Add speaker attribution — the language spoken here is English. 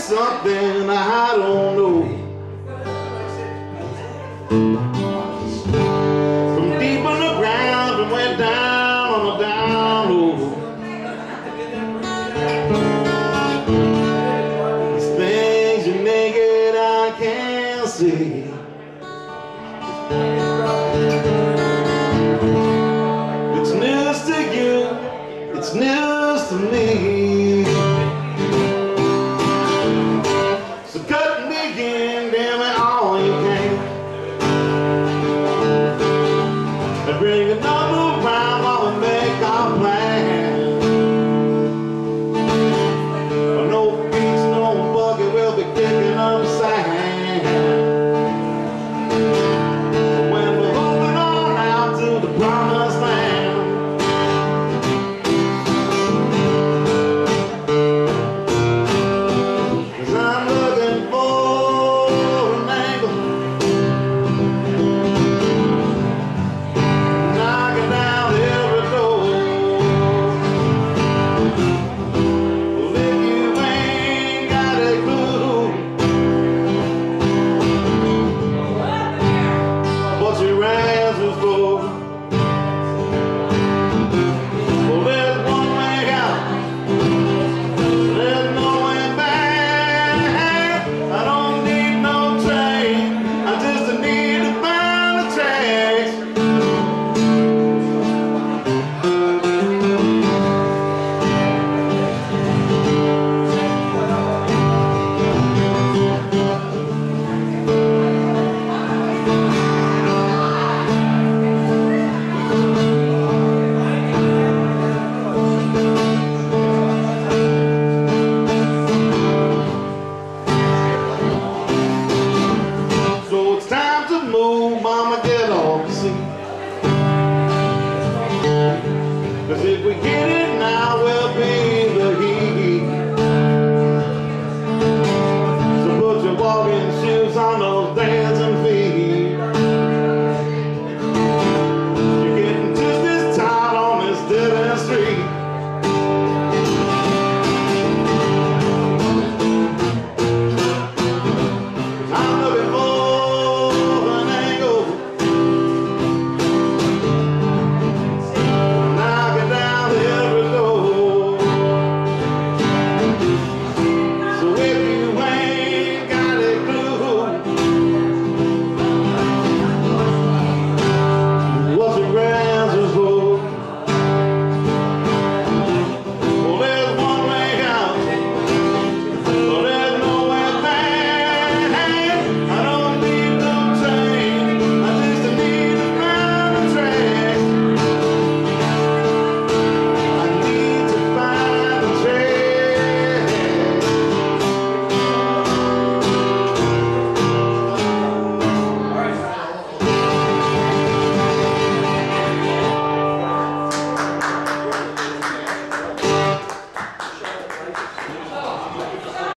Speaker 1: something I don't know. From deep underground and went down on the down low. These things you naked I can't see. It's news to you, it's news to me. So cut me in, damn it, all you can. And bring another round while we make our plan. But no beats, no bucket, we'll be kicking up sand. But when we're moving on out to the promised land. Move, mama, get off the seat. 'Cause if we get it